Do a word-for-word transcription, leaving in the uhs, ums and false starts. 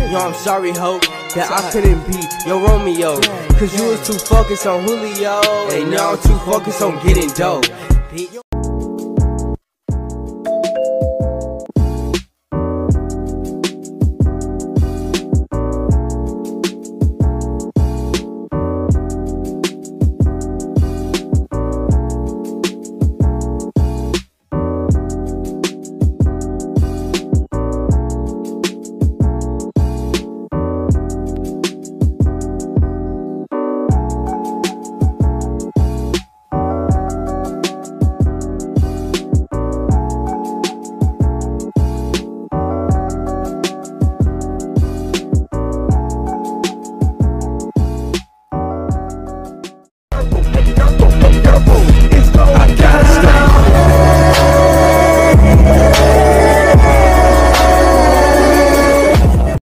Yo, I'm sorry, ho, that I couldn't be your Romeo, cause you was too focused on Julio, and now I'm too focused on getting dope.